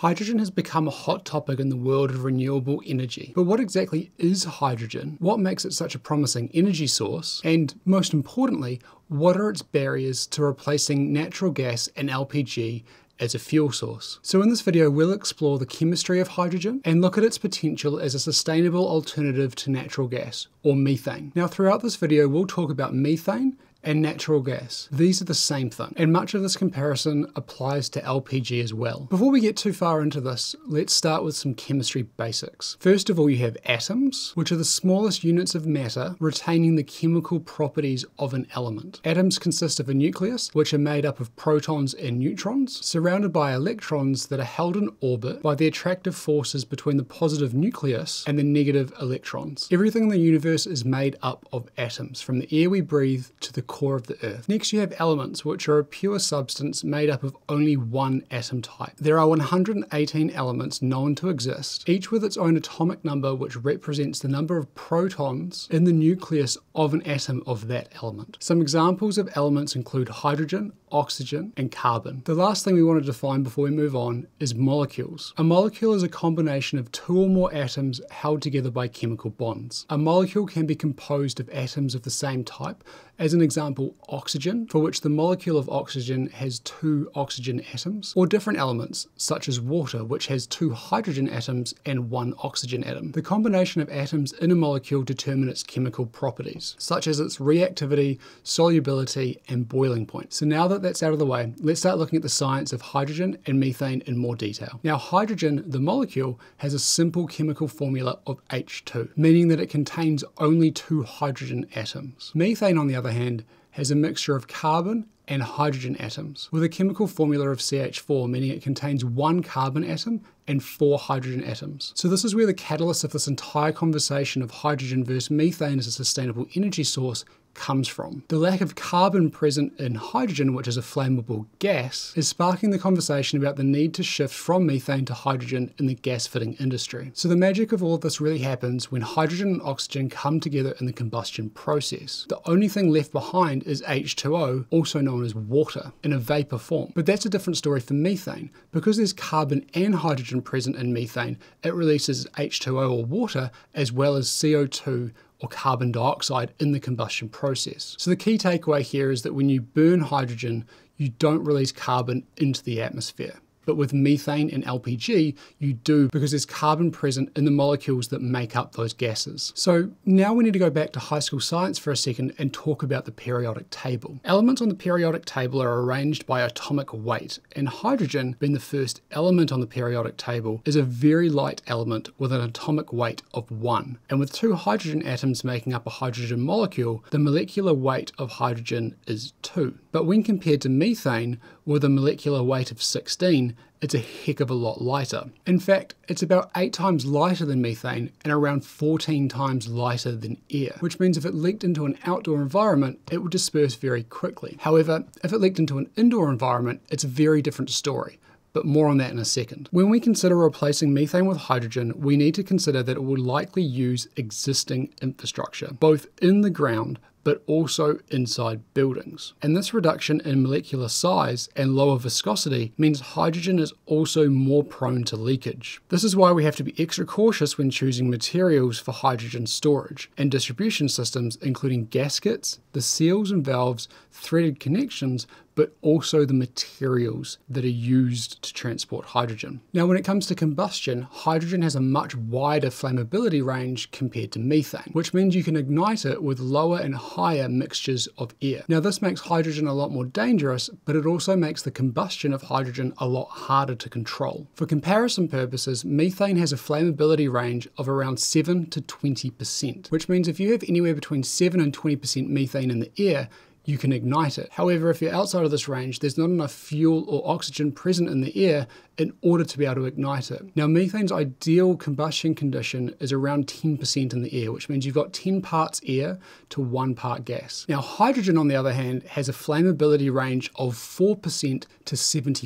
Hydrogen has become a hot topic in the world of renewable energy. But what exactly is hydrogen? What makes it such a promising energy source? And most importantly, what are its barriers to replacing natural gas and LPG as a fuel source? So in this video, we'll explore the chemistry of hydrogen and look at its potential as a sustainable alternative to natural gas, or methane. Now, throughout this video, we'll talk about methane and natural gas. These are the same thing, and much of this comparison applies to LPG as well. Before we get too far into this, let's start with some chemistry basics. First of all, you have atoms, which are the smallest units of matter retaining the chemical properties of an element. Atoms consist of a nucleus, which are made up of protons and neutrons, surrounded by electrons that are held in orbit by the attractive forces between the positive nucleus and the negative electrons. Everything in the universe is made up of atoms, from the air we breathe to the core of the earth. Next, you have elements, which are a pure substance made up of only one atom type. There are 118 elements known to exist, each with its own atomic number, which represents the number of protons in the nucleus of an atom of that element. Some examples of elements include hydrogen, oxygen, and carbon. The last thing we want to define before we move on is molecules. A molecule is a combination of two or more atoms held together by chemical bonds. A molecule can be composed of atoms of the same type, as an example, oxygen, for which the molecule of oxygen has two oxygen atoms, or different elements, such as water, which has two hydrogen atoms and one oxygen atom. The combination of atoms in a molecule determine its chemical properties, such as its reactivity, solubility, and boiling point. So now that that's out of the way, let's start looking at the science of hydrogen and methane in more detail. Now, hydrogen, the molecule, has a simple chemical formula of H2, meaning that it contains only two hydrogen atoms. Methane, on the other hand, has a mixture of carbon and hydrogen atoms, with a chemical formula of CH4, meaning it contains one carbon atom and four hydrogen atoms. So this is where the catalyst of this entire conversation of hydrogen versus methane as a sustainable energy source comes from. The lack of carbon present in hydrogen, which is a flammable gas, is sparking the conversation about the need to shift from methane to hydrogen in the gas-fitting industry. So the magic of all of this really happens when hydrogen and oxygen come together in the combustion process. The only thing left behind is H2O, also known as water, in a vapor form. But that's a different story for methane. Because there's carbon and hydrogen present in methane, it releases H2O, or water, as well as CO2, or carbon dioxide, in the combustion process. So the key takeaway here is that when you burn hydrogen, you don't release carbon into the atmosphere. But with methane and LPG, you do, because there's carbon present in the molecules that make up those gases. So now we need to go back to high school science for a second and talk about the periodic table. Elements on the periodic table are arranged by atomic weight, and hydrogen, being the first element on the periodic table, is a very light element with an atomic weight of 1. And with two hydrogen atoms making up a hydrogen molecule, the molecular weight of hydrogen is 2. But when compared to methane, with a molecular weight of 16, it's a heck of a lot lighter. In fact, it's about 8 times lighter than methane and around 14 times lighter than air, which means if it leaked into an outdoor environment, it would disperse very quickly. However, if it leaked into an indoor environment, it's a very different story. But more on that in a second. When we consider replacing methane with hydrogen, we need to consider that it will likely use existing infrastructure, both in the ground but also inside buildings. And this reduction in molecular size and lower viscosity means hydrogen is also more prone to leakage. This is why we have to be extra cautious when choosing materials for hydrogen storage and distribution systems, including gaskets, the seals and valves, threaded connections, but also the materials that are used to transport hydrogen. Now, when it comes to combustion, hydrogen has a much wider flammability range compared to methane, which means you can ignite it with lower and higher mixtures of air. Now, this makes hydrogen a lot more dangerous, but it also makes the combustion of hydrogen a lot harder to control. For comparison purposes, methane has a flammability range of around 7 to 20%, which means if you have anywhere between 7 and 20% methane in the air, you can ignite it. However, if you're outside of this range, there's not enough fuel or oxygen present in the air in order to be able to ignite it. Now, methane's ideal combustion condition is around 10% in the air, which means you've got 10 parts air to 1 part gas. Now, hydrogen, on the other hand, has a flammability range of 4% to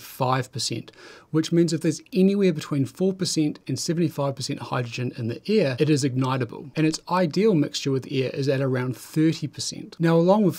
75%, which means if there's anywhere between 4% and 75% hydrogen in the air, it is ignitable. And its ideal mixture with air is at around 30%. Now, along with flame speed,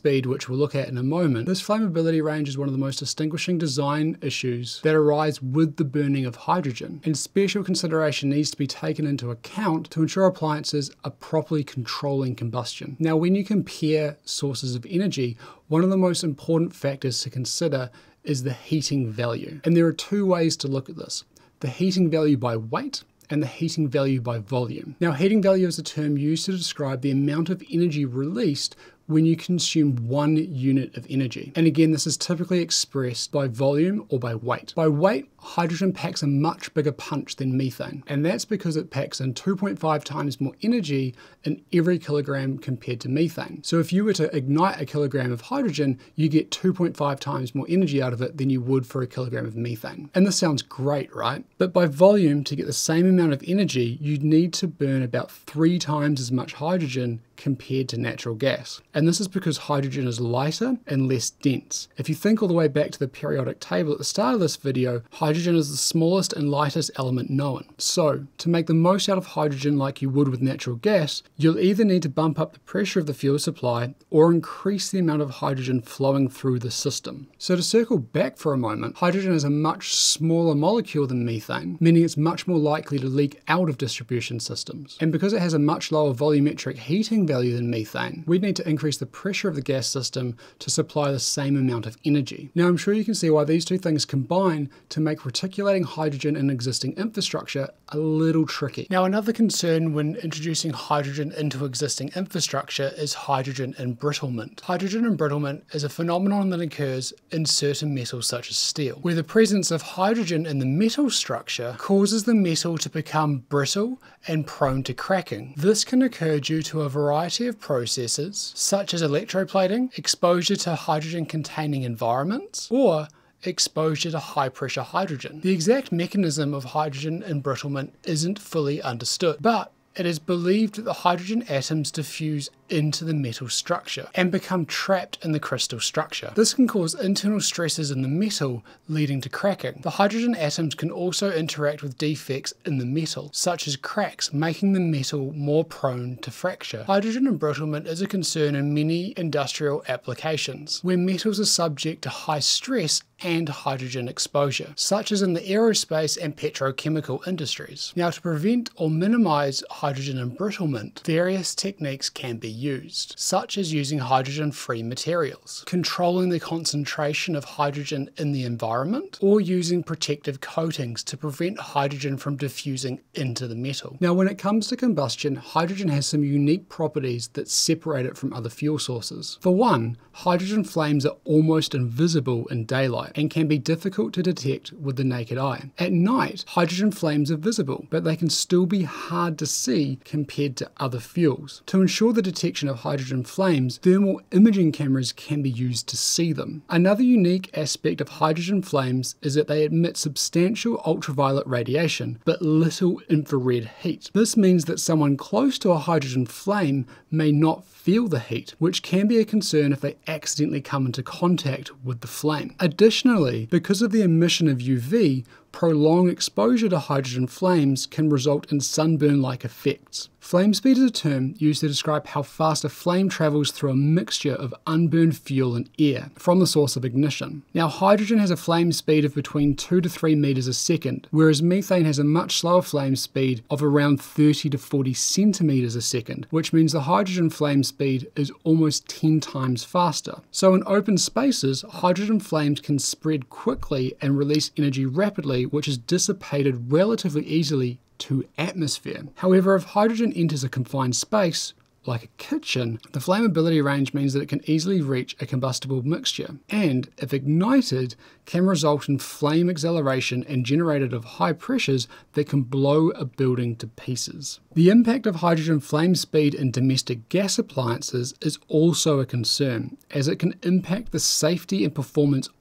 speed, which we'll look at in a moment, this flammability range is one of the most distinguishing design issues that arise with the burning of hydrogen, and special consideration needs to be taken into account to ensure appliances are properly controlling combustion. Now, when you compare sources of energy, one of the most important factors to consider is the heating value. And there are two ways to look at this: the heating value by weight and the heating value by volume. Now, heating value is a term used to describe the amount of energy released when you consume 1 unit of energy. And again, this is typically expressed by volume or by weight. By weight, hydrogen packs a much bigger punch than methane, and that's because it packs in 2.5 times more energy in every kilogram compared to methane. So if you were to ignite a kilogram of hydrogen, you get 2.5 times more energy out of it than you would for a kilogram of methane. And this sounds great, right? But by volume, to get the same amount of energy, you'd need to burn about 3 times as much hydrogen compared to natural gas. And this is because hydrogen is lighter and less dense. If you think all the way back to the periodic table at the start of this video, hydrogen is the smallest and lightest element known. So, to make the most out of hydrogen like you would with natural gas, you'll either need to bump up the pressure of the fuel supply or increase the amount of hydrogen flowing through the system. So to circle back for a moment, hydrogen is a much smaller molecule than methane, meaning it's much more likely to leak out of distribution systems. And because it has a much lower volumetric heating value than methane, we'd need to increase the pressure of the gas system to supply the same amount of energy. Now, I'm sure you can see why these two things combine to make reticulating hydrogen in existing infrastructure a little tricky. Now, another concern when introducing hydrogen into existing infrastructure is hydrogen embrittlement. Hydrogen embrittlement is a phenomenon that occurs in certain metals such as steel, where the presence of hydrogen in the metal structure causes the metal to become brittle and prone to cracking. This can occur due to a variety of processes such as electroplating, exposure to hydrogen-containing environments, or exposure to high-pressure hydrogen. The exact mechanism of hydrogen embrittlement isn't fully understood, but it is believed that the hydrogen atoms diffuse into the metal structure and become trapped in the crystal structure. This can cause internal stresses in the metal, leading to cracking. The hydrogen atoms can also interact with defects in the metal, such as cracks, making the metal more prone to fracture. Hydrogen embrittlement is a concern in many industrial applications, where metals are subject to high stress and hydrogen exposure, such as in the aerospace and petrochemical industries. Now, to prevent or minimize hydrogen embrittlement, various techniques can be used, such as using hydrogen-free materials, controlling the concentration of hydrogen in the environment, or using protective coatings to prevent hydrogen from diffusing into the metal. Now, when it comes to combustion, hydrogen has some unique properties that separate it from other fuel sources. For one, hydrogen flames are almost invisible in daylight and can be difficult to detect with the naked eye. At night, hydrogen flames are visible, but they can still be hard to see compared to other fuels. To ensure the detection of hydrogen flames, thermal imaging cameras can be used to see them. Another unique aspect of hydrogen flames is that they emit substantial ultraviolet radiation, but little infrared heat. This means that someone close to a hydrogen flame may not feel the heat, which can be a concern if they accidentally come into contact with the flame. Additionally, because of the emission of UV, prolonged exposure to hydrogen flames can result in sunburn-like effects. Flame speed is a term used to describe how fast a flame travels through a mixture of unburned fuel and air from the source of ignition. Now, hydrogen has a flame speed of between 2 to 3 meters a second, whereas methane has a much slower flame speed of around 30 to 40 centimeters a second, which means the hydrogen flame speed is almost 10 times faster. So in open spaces, hydrogen flames can spread quickly and release energy rapidly, which is dissipated relatively easily to atmosphere. However, if hydrogen enters a confined space, like a kitchen, the flammability range means that it can easily reach a combustible mixture, and, if ignited, can result in flame acceleration and generated of high pressures that can blow a building to pieces. The impact of hydrogen flame speed in domestic gas appliances is also a concern, as it can impact the safety and performance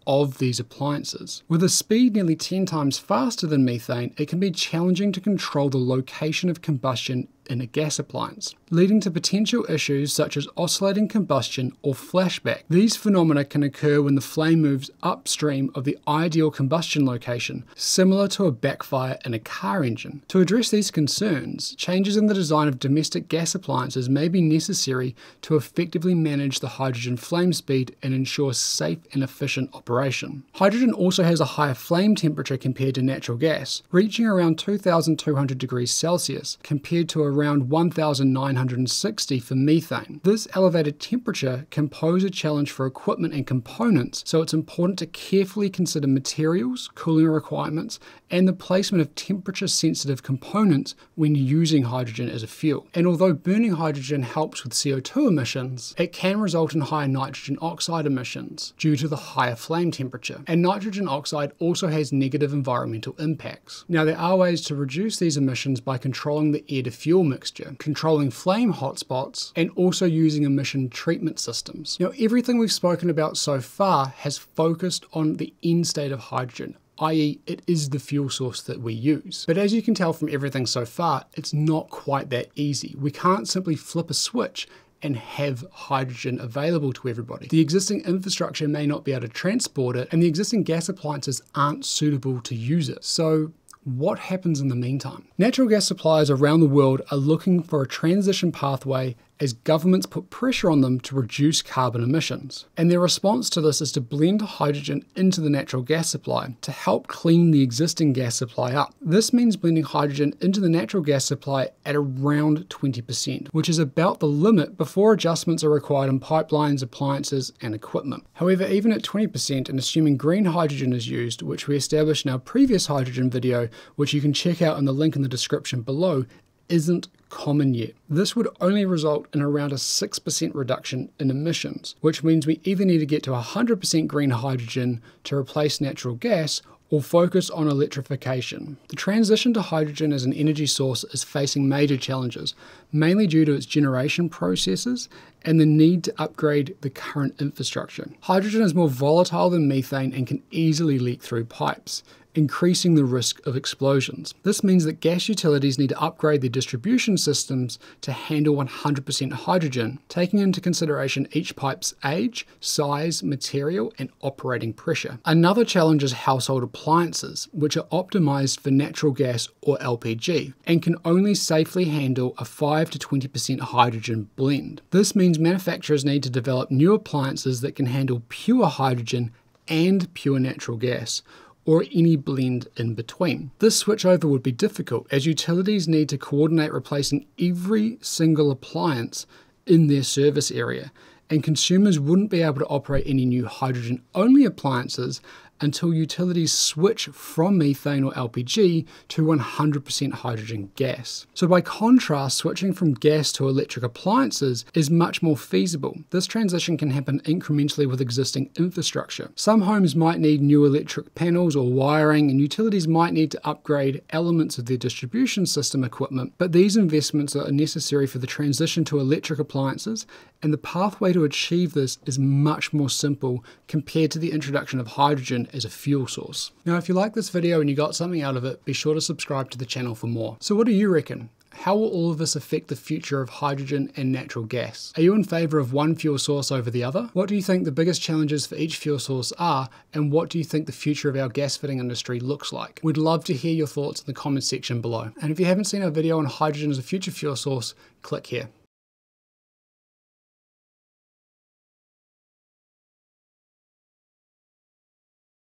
of these appliances. With a speed nearly 10 times faster than methane, it can be challenging to control the location of combustion in a gas appliance, leading to potential issues such as oscillating combustion or flashback. These phenomena can occur when the flame moves upstream of the ideal combustion location, similar to a backfire in a car engine. To address these concerns, changes in the design of domestic gas appliances may be necessary to effectively manage the hydrogen flame speed and ensure safe and efficient operation. Hydrogen also has a higher flame temperature compared to natural gas, reaching around 2,200 degrees Celsius compared to around 1,960 for methane. This elevated temperature can pose a challenge for equipment and components, so it's important to carefully consider materials, cooling requirements, and the placement of temperature-sensitive components when using hydrogen as a fuel. And although burning hydrogen helps with CO2 emissions, it can result in higher nitrogen oxide emissions due to the higher flame temperature. And nitrogen oxide also has negative environmental impacts. Now, there are ways to reduce these emissions by controlling the air-to-fuel mixture, controlling flame hotspots, and also using emission treatment systems. Now, everything we've spoken about so far has focused on the end state of hydrogen, i.e. it is the fuel source that we use. But as you can tell from everything so far, it's not quite that easy. We can't simply flip a switch and have hydrogen available to everybody. The existing infrastructure may not be able to transport it, and the existing gas appliances aren't suitable to use it. So what happens in the meantime? Natural gas suppliers around the world are looking for a transition pathway as governments put pressure on them to reduce carbon emissions. And their response to this is to blend hydrogen into the natural gas supply to help clean the existing gas supply up. This means blending hydrogen into the natural gas supply at around 20%, which is about the limit before adjustments are required in pipelines, appliances, and equipment. However, even at 20% and assuming green hydrogen is used, which we established in our previous hydrogen video, which you can check out in the link in the description below, isn't common yet. This would only result in around a 6% reduction in emissions, which means we either need to get to 100% green hydrogen to replace natural gas or focus on electrification. The transition to hydrogen as an energy source is facing major challenges, mainly due to its generation processes and the need to upgrade the current infrastructure. Hydrogen is more volatile than methane and can easily leak through pipes, increasing the risk of explosions. This means that gas utilities need to upgrade their distribution systems to handle 100% hydrogen, taking into consideration each pipe's age, size, material, and operating pressure. Another challenge is household appliances, which are optimized for natural gas or LPG, and can only safely handle a 5 to 20% hydrogen blend. This means manufacturers need to develop new appliances that can handle pure hydrogen and pure natural gas, or any blend in between. This switchover would be difficult as utilities need to coordinate replacing every single appliance in their service area, and consumers wouldn't be able to operate any new hydrogen-only appliances until utilities switch from methane or LPG to 100% hydrogen gas. So by contrast, switching from gas to electric appliances is much more feasible. This transition can happen incrementally with existing infrastructure. Some homes might need new electric panels or wiring, and utilities might need to upgrade elements of their distribution system equipment, but these investments are necessary for the transition to electric appliances, and the pathway to achieve this is much more simple compared to the introduction of hydrogen as a fuel source. Now, if you like this video and you got something out of it, be sure to subscribe to the channel for more. So what do you reckon? How will all of this affect the future of hydrogen and natural gas? Are you in favour of one fuel source over the other? What do you think the biggest challenges for each fuel source are, and what do you think the future of our gas fitting industry looks like? We'd love to hear your thoughts in the comments section below. And if you haven't seen our video on hydrogen as a future fuel source, click here.